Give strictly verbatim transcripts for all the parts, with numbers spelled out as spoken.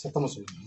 சத்தமா சொல்லுங்க.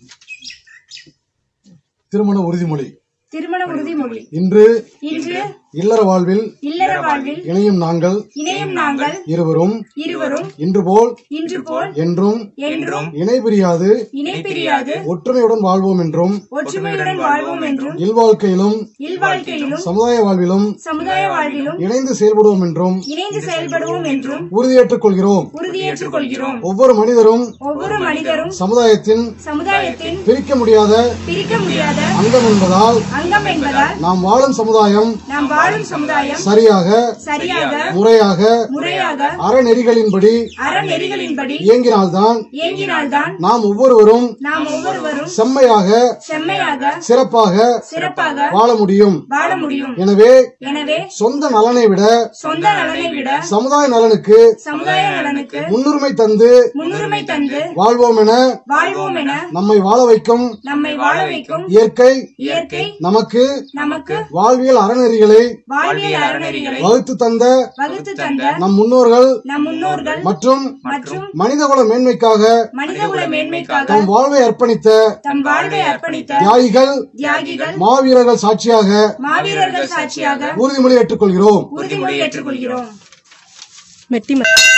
திருமண உறுதிமொழி. திருமண உறுதிமொழி. இன்று இன்று இல்லற வாழ்வில் இல்லற வாழ்வில் இணையும் நாங்கள் இணையும் நாங்கள் இருவரும் இருவரும் இன்று போல் இன்று போல் என்றும் என்றும் இணை பிரியாது இணை பிரியாது ஒற்றுமையுடன் வாழ்வோம் என்றும் ஒற்றுமையுடன் வாழ்வோம் என்றும் இல்வாழ்க்கையிலும் இல்வாழ்க்கையிலும் சமுதாய வாழ்விலும் சமுதாய வாழ்விலும் இணைந்து செயல்படுவோம் என்றும் இணைந்து செயல்படுவோம் என்றும் உறுதியேற்றுக் கொள்கிறோம். உறுதியேற்றுக் கொள்கிறோம். ஒவ்வொரு மனிதரும் ஒவ்வொரு மனிதரும் சமுதாயத்தின் சமுதாயத்தின் பிரிக்க முடியாத பிரிக்க முடியாத அங்கம் என்பதால் அங்கம் என்பதால் நாம் வாழும் சமுதாயம் நாம் வாழும் சமுதாயம் சரியாக சரியாக முறையாக முறையாக அறநெறிகளின்படி அறநெறிகளின்படி இயங்கினால்தான் இயங்கினால்தான் நாம் ஒவ்வொருவரும் நாம் ஒவ்வொருவரும் செம்மையாக செம்மையாக சிறப்பாக சிறப்பாக வாழ முடியும். வாழ முடியும். எனவே எனவே சொந்த நலனை விட சொந்த நலனை விட சமுதாய நலனுக்கு சமுதாய நலனுக்கு முன்னுரிமை தந்து முன்னுரிமை தந்து வாழ்வோம் என வாழ்வோம் என நம்மை வாழ வைக்கும் நம்மை வாழ வைக்கும் இயற்கை இயற்கை நமக்கு நமக்கு வாழ்வியல் அறநெறிகளை வாழ்வியல் அறநெறிகளை வகுத்து தந்த வகுத்து தந்த நம் முன்னோர்கள் நம் முன்னோர்கள் மற்றும் மற்றும் மனிதகுல மேன்மைக்காக மனிதகுல மேன்மைக்காக தம் வாழ்வை அர்ப்பணித்த தம் வாழ்வை அர்ப்பணித்த தியாகிகள் தியாகிகள் மாவீரர்கள் சாட்சியாக மாவீரர்கள் சாட்சியாக உறுதிமொழி ஏற்றுக்கொள்கிறோம். உறுதிமொழி ஏற்றுக்கொள்கிறோம். மெட்டி